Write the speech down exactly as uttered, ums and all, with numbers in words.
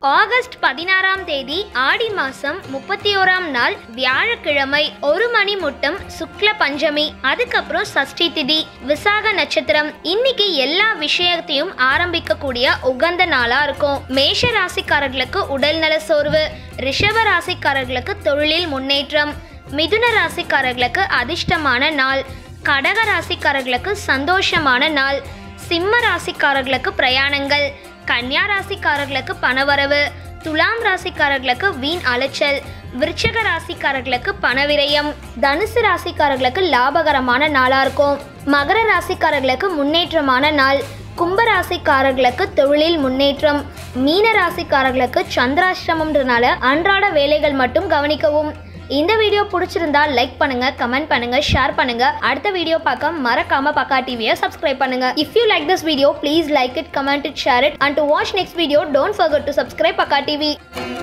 August பதினாறாம் தேதி ஆடி மாசம் முப்பத்தி ஓராம் நாள் வியாழக்கிழமை ஒரு மணி முட்டம் சுக்ல பஞ்சமி, அதுக்கப்புறம் சஷ்டி திதி, விசாக நட்சத்திரம். இன்னைக்கு எல்லா விஷயத்தையும் ஆரம்பிக்க கூடிய உகந்த நாளா இருக்கும். மேஷ ராசிக்காரர்களுக்கு உடல்நல சோர்வு, ரிஷப ராசிக்காரர்களுக்கு தொழிலில் முன்னேற்றம், மிதுன ராசிக்காரர்களுக்கு அதிர்ஷ்டமான நாள், கடக ராசிக்காரர்களுக்கு சந்தோஷமான நாள், சிம்ம ராசிக்காரர்களுக்கு பிரயாணங்கள், கன்னியா ராசிக்காரர்களுக்கு பணவரவு, துலாம் ராசிக்காரர்களுக்கு வீண் அலைச்சல், விருச்சக ராசிக்காரர்களுக்கு பணவிரயம், தனுசு ராசிக்காரர்களுக்கு லாபகரமான நாளா இருக்கும். மகர ராசிக்காரர்களுக்கு முன்னேற்றமான நாள், கும்ப ராசிக்காரர்களுக்கு தொழிலில் முன்னேற்றம், மீன ராசிக்காரர்களுக்கு சந்திராஷ்டமம்ன்றனால அன்றாட வேலைகள் மட்டும் கவனிக்கவும். இந்த வீடியோ பிடிச்சிருந்தா லைக் பண்ணுங்க, கமெண்ட் பண்ணுங்க, ஷேர் பண்ணுங்க. அடுத்த வீடியோ பார்க்க மறக்காம பக்கா டிவியை சப்ஸ்கிரைப் பண்ணுங்க. If you like this video, please like it, comment it, share it, and to watch next video, don't forget to subscribe Pakka T V.